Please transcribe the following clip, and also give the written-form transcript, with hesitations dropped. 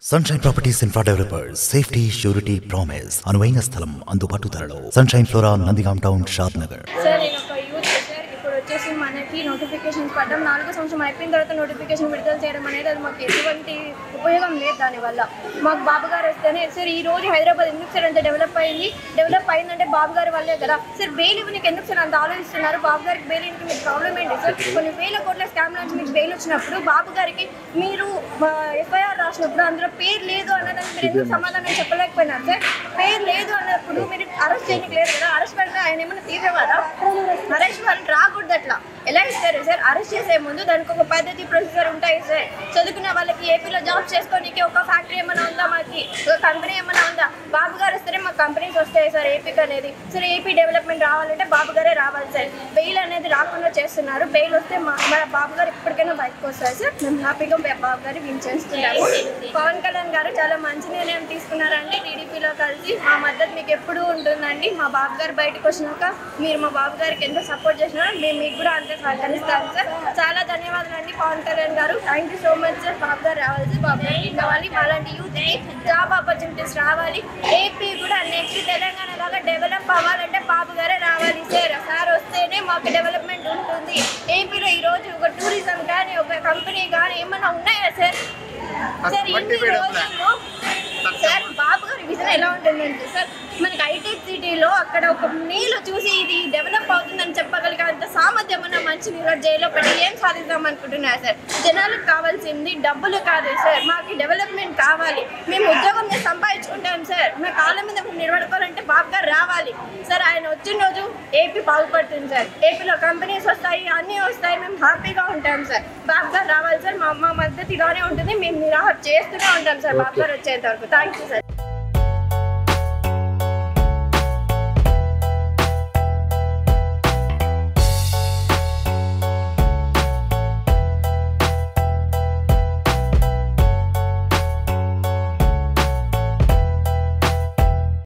Sunshine Properties Infra Developers, Safety, Surety, Promise. అనువైన స్థలం అందుబాటు ధరలో. Sunshine Flora, Nandigam Town, Shadnagar. Sir, నేను ఒక యూత్ సార్ ఇప్పుడు వచ్చేసి మనకి నోటిఫికేషన్స్ పడ్డం 4వ సంవత్సరం అయిపోయిన తర్వాత నోటిఫికేషన్ విడుదల చేయడం అనేది అది మాకు ఎటువంటి ఉపయోగం లేదు. దానివల్ల మాకు బాబు గారు వస్తేనే సార్ ఈ రోజు హైదరాబాద్ ఎందుకు సార్ అంత డెవలప్ అయిందంటే బాబు గారి వల్లే కదా సార్. బెయిల్ ఇవ్వడానికి ఎందుకు సార్ అంత ఆలోచిస్తున్నారు? బాబు గారికి బెయిల్ ఇంటికి మీకు ప్రాబ్లం ఏంటి సార్? కొన్ని వేల కోట్ల స్కామ్ నుంచి మీకు బెయిల్ వచ్చినప్పుడు బాబు గారికి మీరు ఎఫ్ఐఆర్ రాసినప్పుడు అందులో పేరు లేదు అన్నదానికి మీరు ఎందుకు సమాధానం చెప్పలేకపోయినారు సార్? పేరు లేదు అన్నప్పుడు మీరు అరెస్ట్ చేయడానికి లేదు కదా. అరెస్ట్ పడితే ఆయన ఏమన్నా తీసేవారా? అరెస్ట్ వాళ్ళు రాకూడదు. అట్లా ఎలా ఇస్తారు సార్? అరెస్ట్ చేసే ముందు దానికి ఒక పద్ధతి ప్రొసీజర్ ఉంటాయి సార్. చదువుకున్న వాళ్ళకి ఏపీలో జాబ్ చేసుకోనికి ఒక ఫ్యాక్టరీ ఏమైనా ఉందా? మాకు ఒక కంపెనీ ఏమైనా ఉందా? బాబు గారు వస్తేనే మాకు కంపెనీస్ వస్తాయి సార్ ఏపీకి అనేది. సరే ఏపీ డెవలప్మెంట్ రావాలంటే బాబు గారే రావాలి సార్. బెయిల్ అనేది రాకుండా చేస్తున్నారు. బెయిల్ వస్తే మన బాబు గారు ఎప్పటికైనా బయటకు వస్తారు సార్. మేము హ్యాపీగా బాబు గారు విన్ చేస్తున్నాము. పవన్ కళ్యాణ్ గారు చాలా మంచి నిర్ణయం తీసుకున్నారండి. టీడీపీలో కలిసి మా మద్దతు మీకు ఎప్పుడూ ఉంటుందండి. మా బాబు గారు బయటకు వచ్చినాక మీరు మా బాబు గారికి ఎంతో సపోర్ట్ చేసినారో మేము మీకు కూడా అంతే సహకరిస్తాను సార్. చాలా ధన్యవాదాలు అండి Pawan Kalyan garu. Thank you so much sir. Babu garu రావాలి సార్. బాబు గారికి కావాలి అలాంటి యూత్కి జాబ్ ఆపర్చునిటీస్ రావాలి. ఏపీ కూడా నెక్స్ట్ తెలంగాణ లాగా డెవలప్ అవ్వాలంటే బాబు గారే రావాలి సార్. సార్ వస్తేనే మాకు డెవలప్మెంట్ ఉంటుంది. ఏపీలో ఈరోజు ఒక టూరిజం కానీ ఒక కంపెనీ కానీ ఏమైనా ఉన్నాయా సార్? సార్ ఇన్ని రోజుల్లో సార్ బాబు గారి విజన్ ఎలా ఉంటుందంటే సార్ మనకి హైటెక్ సిటీలో అక్కడ ఒక నీళ్ళు చూసి ఇది డెవలప్ అవుతుందని చెప్పగలిగే అంత సామర్థ్యం ఉన్న మంచి నీళ్ళు జైల్లో పెట్టి ఏం సాధిద్దాం అనుకుంటున్నారు సార్? జనాలకు కావాల్సింది డబ్బులు కాదు సార్. మాకు డెవలప్మెంట్ కావాలి. మేము ఉద్యోగం సంపాదించుకుంటాం సార్. మా కాళ్ళ మీద నిలబడుకోవాలంటే బాబు గారు రావాలి సార్. ఆయన వచ్చిన రోజు ఏపీ బాగుపడుతుంది సార్. ఏపీలో కంపెనీస్ వస్తాయి, అన్నీ వస్తాయి. మేము హ్యాపీగా ఉంటాం సార్. బాబు గారు రావాలి సార్. మా మద్దతు ఇలానే ఉంటుంది. మేము నిరాహార చేస్తూనే ఉంటాం సార్ బాబు గారు వచ్చేంత వరకు. Thank you sir.